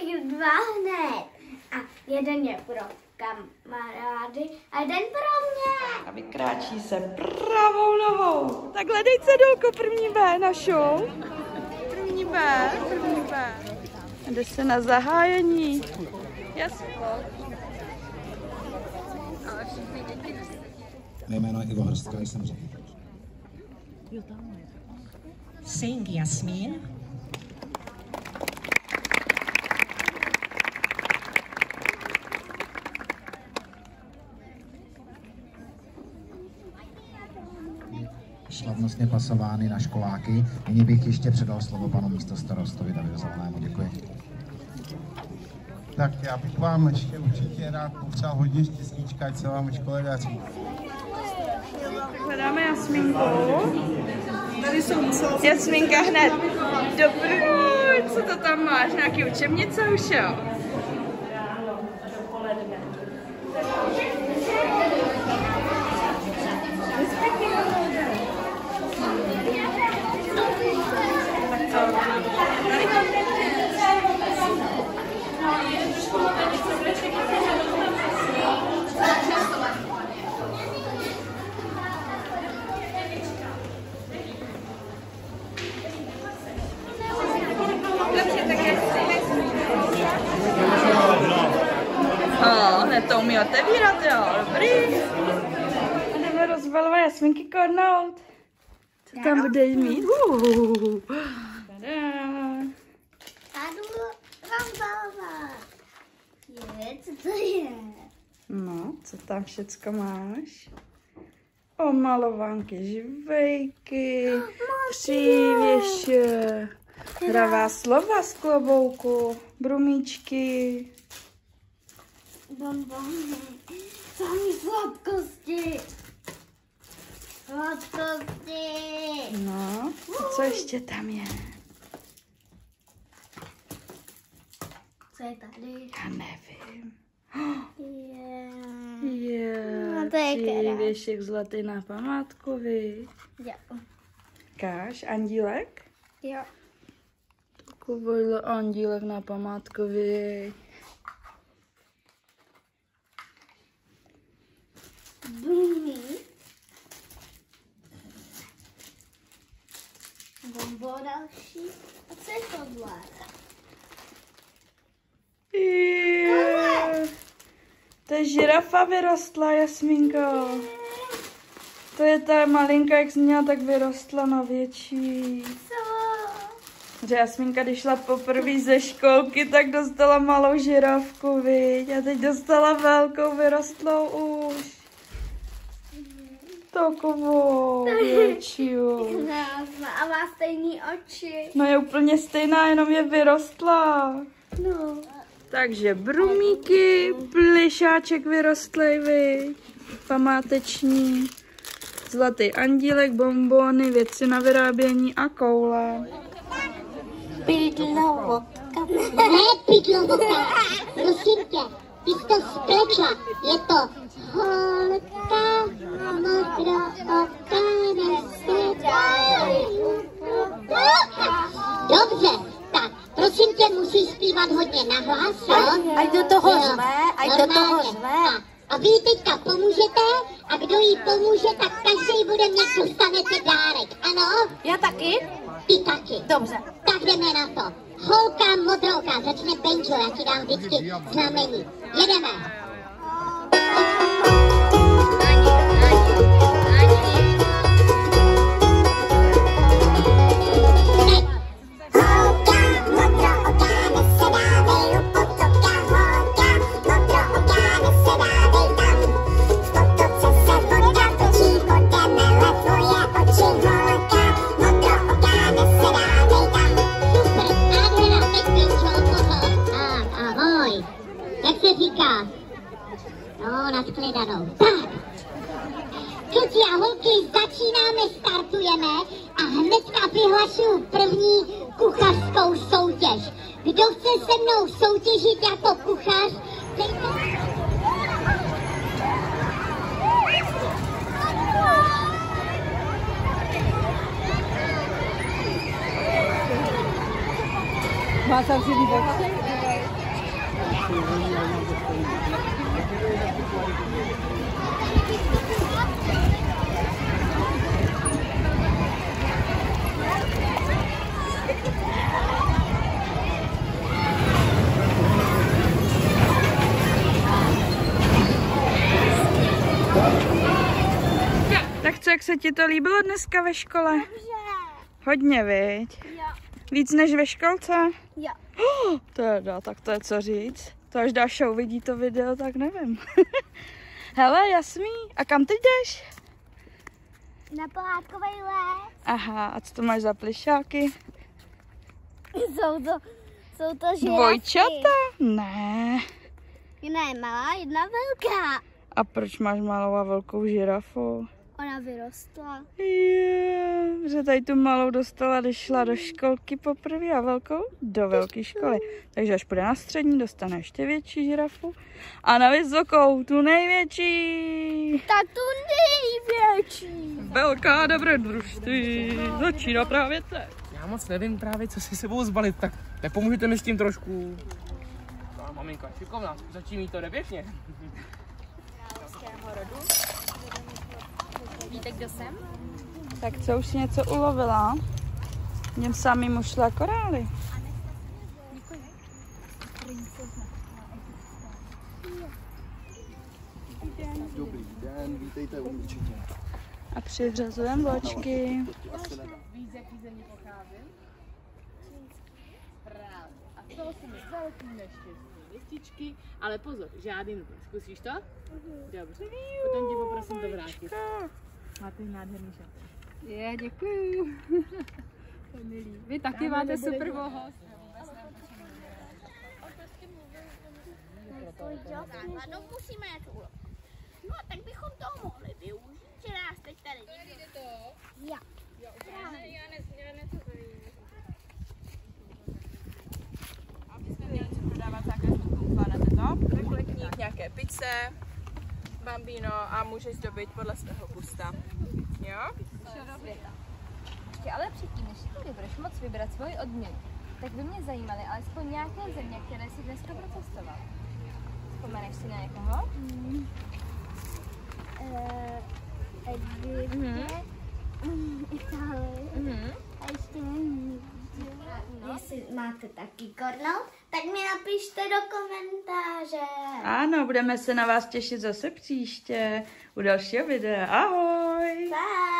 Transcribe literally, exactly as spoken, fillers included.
jich dva hned. A jeden je pro kamarády a jeden pro mě. A vykráčí se pravou nohou. Tak hledej cedulku, první B našou. První B, první B. Jde se na zahájení. Jasně. Mé jméno je Ivo Hrstka, jsem řekl. Sing Jasmín. Slavnostně pasovány na školáky. Nyní bych ještě předal slovo panu místostarostovi Davidu Zelenému. Děkuji. Tak já bych vám ještě určitě rád popřál hodně štěstíčka, ať se vám ve škole daří. Hledáme Jasmínku. Jasmínka hned do první. Co to tam máš? Nějaký učebnice už, jo? Oh, hned to umí otevírat, jo, dobrý. A jdeme rozbalovat Jasmínky kornout. Co tam bude mít? Uh, Tádu rozbalovat. Je, co to je? No, co tam všecko máš? Omalovanky, žvejky, přívěše, hravá slova z klobouku, brumíčky. Bonbony. Samý sladkosti. Sladkosti. No, a co ještě tam je? Co je tady? Já nevím. Je. Je, No to je přívěšek zlatý na památku, vy. Jo. Káš, andílek? Jo. Takovýhle andílek na památku, vy. Brumí. Bombo další. A co je tohle? Je. To je žirafa vyrostla, Jasmínko. To je ta malinka, jak jsi měla, tak vyrostla na větší. Co? Že Jasmínka, když šla poprvé ze školky, tak dostala malou žirafku, viď? A teď dostala velkou, vyrostlou už. Takovou větší. A má stejný oči. No je úplně stejná, jenom je vyrostla. No. Takže brumíky, plišáček vyrostlej, viď? Památeční, zlatý andílek, bonbony, věci na vyrábění a koule. Pydlovodka. Ne, pydlovodka. Prosím tě, ty jsi to splečla. Je to holka, modrooká, dobře, tak prosím tě, musíš zpívat hodně nahlas, jo? Ať do toho řve, ať do toho řve. A vy teďka pomůžete a kdo jí pomůže, tak každý bude mít, dostanete dárek, ano? Já taky? Ty taky. Dobře. Tak jdeme na to. Holka modrouka, začne Benjo, já ti dám vždycky znamení. Jedeme. No, nashledanou. Tak. Kluci a holky, začínáme, startujeme a hnedka vyhlašuju první kuchařskou soutěž. Kdo chce se mnou soutěžit jako kuchař, dejte... Má tam si líbit? Tak co, jak se ti to líbilo dneska ve škole? Dobře. Hodně, viď? Jo. Víc než ve školce? Jo. Oh, teda, tak to je co říct. To až Dáša uvidí to video, tak nevím. Hele, Jasmí, a kam ty jdeš? Na pohádkový les. Aha, a co to máš za plišáky? Jsou to, jsou to žirafy. Dvojčata? Ne. Jedna je malá, jedna velká. A proč máš malou a velkou žirafu? Ona vyrostla. Je, že tady tu malou dostala, když šla do školky poprvé a velkou do velké školy. Takže až půjde na střední, dostane ještě větší žirafu. A na vysokou, tu největší. Tak tu největší. Velká dobrodružství. Začíná právě teď. Já moc nevím právě, co si sebou zbalit, tak nepomůžete mi s tím trošku. No, maminka, šikovná, zatím jí to jde pěkně. Víte, kdo jsem? Tak co, už si něco ulovila? Něm samým ušla korály. Dobrý den, vítejte určitě. A přivřazujeme vločky. Víš, z jaký země pocházím? Právě. A z toho jsem velký neštěstí. Lističky, ale pozor, žádný nutno. Zkusíš to? Dobře. Potom tě poprosím to vrátit. Máte nádherný šaty. Je, děkuju. To je milý. Vy taky já máte super vohost. No musíme něco ulovit. No tak bychom to mohli využít, že nás teď tady někdo... to? Já. Já bychom měli si prodávat zákazníkům, zvládnete to? Takletník, nějaké pizze, bambino a můžeš zdobit podle svého gusta. Jo? Ještě ale předtím, než si tady budeš moc vybrat svoji odměnu, tak by mě zajímaly alespoň nějaké země, které si dneska procestoval. Vzpomeneš si na někoho? Mm. Uh, Egypt, mm-hmm. mm, Itálie, mm-hmm. a ještě nevím. No. Jestli máte taky kornout, tak mi napište do komentáře. Ano, budeme se na vás těšit zase příště u dalšího videa. Ahoj! Bye!